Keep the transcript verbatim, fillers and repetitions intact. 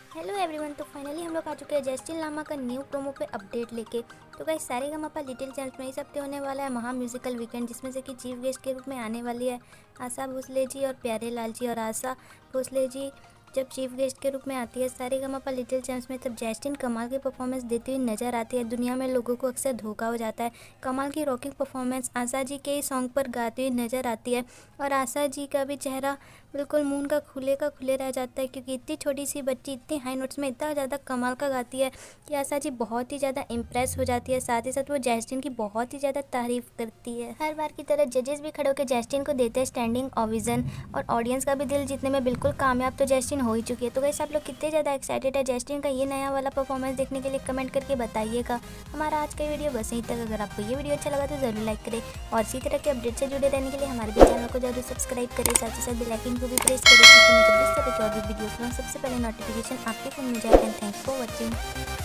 Hello everyone. तो finally हम लोग आ चुके हैं जस्टिन लामा का न्यू प्रोमो पे अपडेट लेके। तो गाइस सारेगामापा लिटिल चैम्प्स में इस हफ्ते होने वाला है महा म्यूजिकल वीकेंड, जिसमें से कि चीफ गेस्ट के रूप में आने वाली है आशा भोसले जी और प्यारे लाल जी। और आशा भोसले जी जब चीफ गेस्ट के रूप में आती है सारेगामापा लिटिल चैम्प्स में, तब जस्टिन कमाल की परफॉर्मेंस देती हुई नजर आती है। दुनिया में लोगों को अक्सर धोखा हो जाता है। कमाल की रॉकिंग परफॉर्मेंस आशा जी के ही सॉन्ग पर गाती हुई नजर आती है। और आशा जी का भी चेहरा बिल्कुल मून का खुले का खुले रह जाता है, क्योंकि इतनी छोटी सी बच्ची इतनी हाई नोट्स में इतना ज़्यादा कमाल का गाती है कि आशा जी बहुत ही ज़्यादा इम्प्रेस हो जाती है। साथ ही साथ वो जस्टिन की बहुत ही ज़्यादा तारीफ करती है। हर बार की तरह जजेस भी खड़े होकर जस्टिन को देते हैं स्टैंडिंग ओवेशन, और ऑडियंस का भी दिल जीतने में बिल्कुल कामयाब तो जस्टिन हो ही चुकी है। तो वैसे आप लोग कितने ज़्यादा एक्साइटेड है जस्टिन का ये नया वाला परफॉर्मेंस देखने के लिए, कमेंट करके बताइएगा। हमारा आज का वीडियो बस यहीं तक। अगर आपको ये वीडियो अच्छा लगा तो ज़रूर लाइक करें, और इसी तरह के अपडेट से जुड़े रहने के लिए हमारे भी चैनल को जरूर सब्सक्राइब करें। साथ ही साथ बेल आइकन को भी प्रेस करें, क्योंकि मैं जब इस तरह के और भी वीडियोस में सबसे पहले नोटिफिकेशन आपके फोन में जाए। And thanks for watching.